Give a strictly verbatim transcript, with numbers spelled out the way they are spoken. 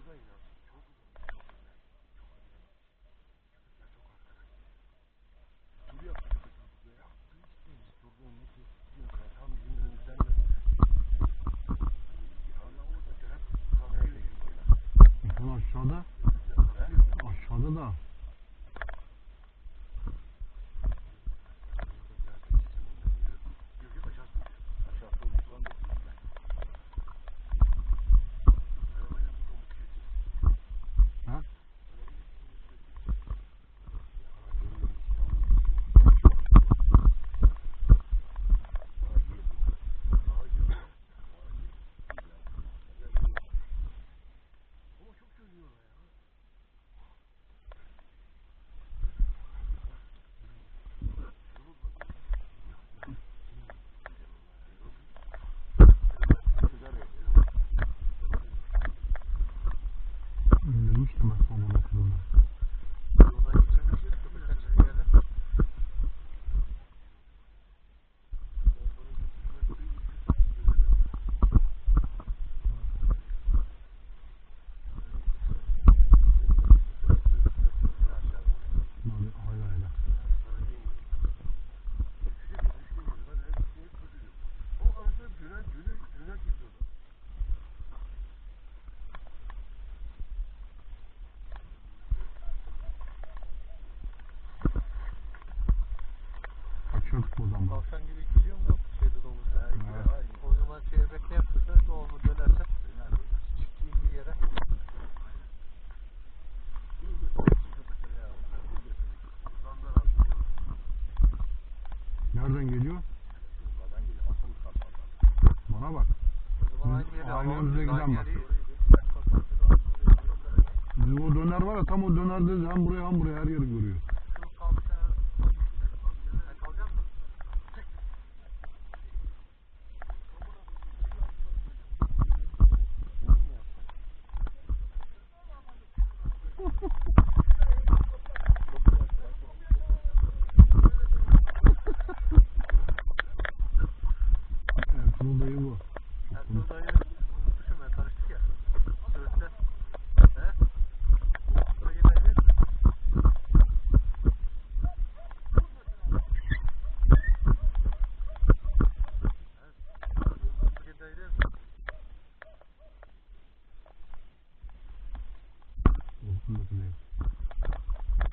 Aşağıda, aşağıda da. Ha? İndirmiştim ben sana bakımını. Hayır hayır. Kaçıyorduk buradan bak. Tavşan gibi gidiyor mu? Şeyde domuzda. Evet. O zaman şeye bekle yaptırsa doğru dönerse çiftliğin yere. Nereden geliyor? Bana bak. O zaman aynı yere Aynı alalım. yerimize Aynı giden bak. yeri- Bizim o döner var ya, tam o dönerde hem buraya hem buraya her yeri görüyor. Şu kavşağı- Sen kalacak mısın? Ertuğrul dayı bu. Ertuğrul dayı unutmuşum ben, karıştık ya. Söğütte. He? Dayı dayı. Dayı dayı. Olsun da